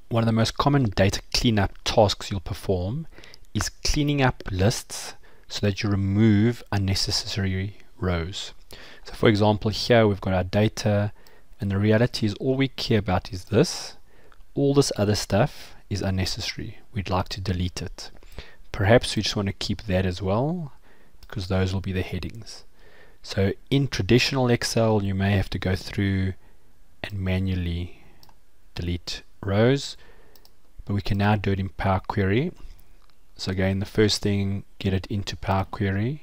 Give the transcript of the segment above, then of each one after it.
One of the most common data cleanup tasks you'll perform is cleaning up lists so that you remove unnecessary rows. So for example, here we've got our data, and the reality is all we care about is this. All this other stuff is unnecessary. We'd like to delete it. Perhaps we just want to keep that as well, because those will be the headings. So in traditional Excel, you may have to go through and manually delete rows, but we can now do it in PowerQuery. So again, the first thing, get it into PowerQuery.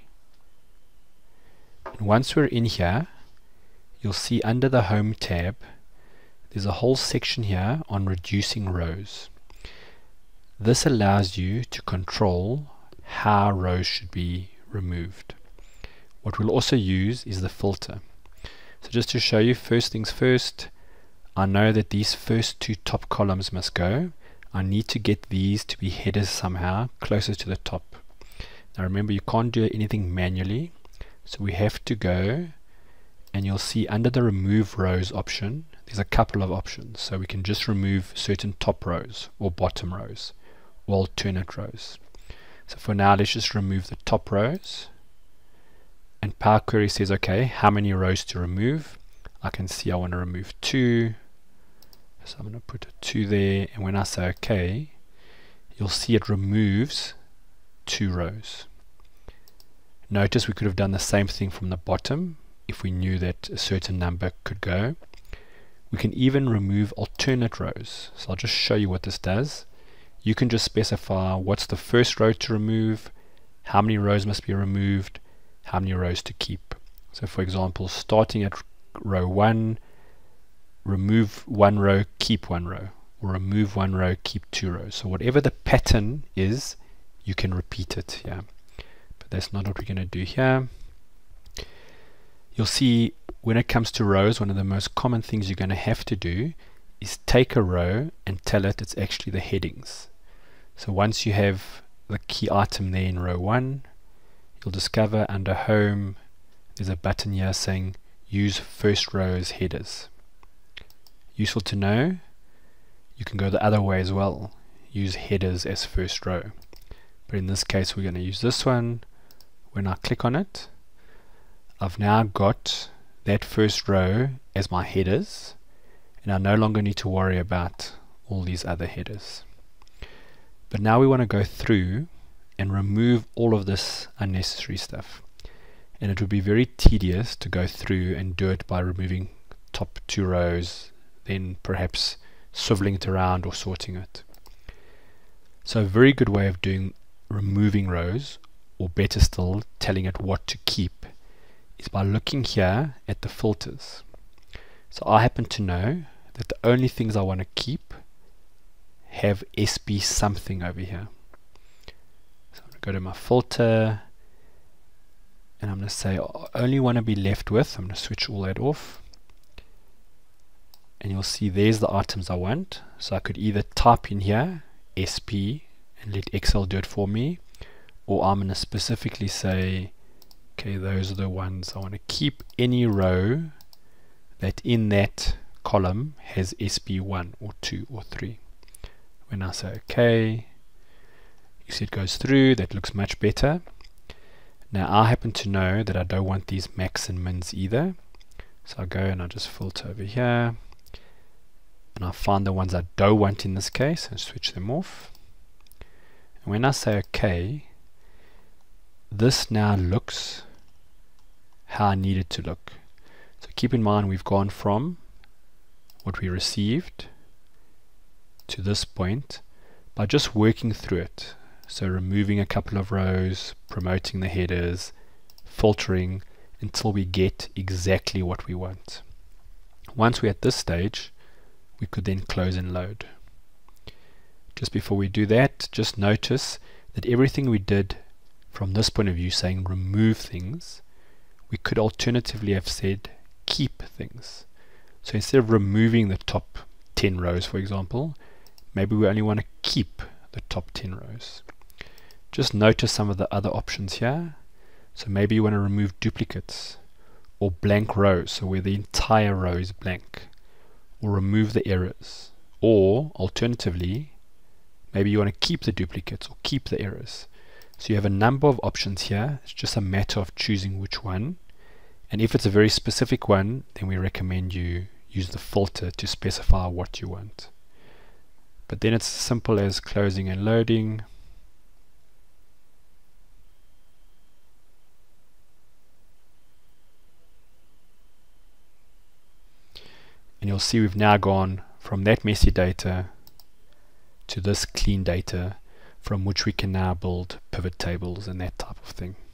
And once we're in here, you'll see under the Home tab, there's a whole section here on reducing rows. This allows you to control how rows should be removed. What we'll also use is the filter. So just to show you, first things first, I know that these first two top columns must go. I need to get these to be headers somehow closer to the top. Now remember, you can't do anything manually, so we have to go, and you'll see under the remove rows option, there's a couple of options. So we can just remove certain top rows or bottom rows or alternate rows. So for now, let's just remove the top rows. And PowerQuery says, okay, how many rows to remove? I can see I want to remove 2. So I'm going to put a 2 there. And when I say okay, you'll see it removes 2 rows. Notice we could have done the same thing from the bottom if we knew that a certain number could go. We can even remove alternate rows. So I'll just show you what this does. You can just specify what's the first row to remove, how many rows must be removed, how many rows to keep. So for example, starting at row 1, remove 1 row, keep 1 row, or remove 1 row, keep 2 rows. So whatever the pattern is, you can repeat it here. But that's not what we're going to do here. You'll see when it comes to rows, one of the most common things you're going to have to do is take a row and tell it it's actually the headings. So once you have the key item there in row 1, you'll discover under Home there's a button here saying use first row as headers. Useful to know. You can go the other way as well, use headers as first row, but in this case we're going to use this one. When I click on it, I've now got that first row as my headers, and I no longer need to worry about all these other headers. But now we want to go through and remove all of this unnecessary stuff, and it would be very tedious to go through and do it by removing top 2 rows, then perhaps swiveling it around or sorting it. So a very good way of doing removing rows, or better still telling it what to keep, is by looking here at the filters. So I happen to know that the only things I want to keep have SB something over here. So I'm going to go to my filter, and I'm going to say I only want to be left with, I'm going to switch all that off, and you'll see there's the items I want. So I could either type in here SP and let Excel do it for me, or I'm going to specifically say, okay, those are the ones I want to keep. Any row that in that column has SB1 or 2 or 3. When I say okay, you see it goes through. That looks much better. Now I happen to know that I don't want these max and mins either, so I go and I just filter over here, and I find the ones I don't want in this case and switch them off. And when I say okay, this now looks how I need it to look. So keep in mind we've gone from what we received to this point by just working through it. So removing a couple of rows, promoting the headers, filtering until we get exactly what we want. Once we're at this stage, we could then close and load. Just before we do that, just notice that everything we did from this point of view, saying remove things, we could alternatively have said keep things. So instead of removing the top 10 rows, for example, maybe we only want to keep the top 10 rows. Just notice some of the other options here. So maybe you want to remove duplicates, or blank rows, so where the entire row is blank, or remove the errors, Or alternatively, maybe you want to keep the duplicates or keep the errors. So you have a number of options here. It's just a matter of choosing which one. And if it's a very specific one, then we recommend you use the filter to specify what you want. But then it's as simple as closing and loading. And you'll see we've now gone from that messy data to this clean data, from which we can now build pivot tables and that type of thing.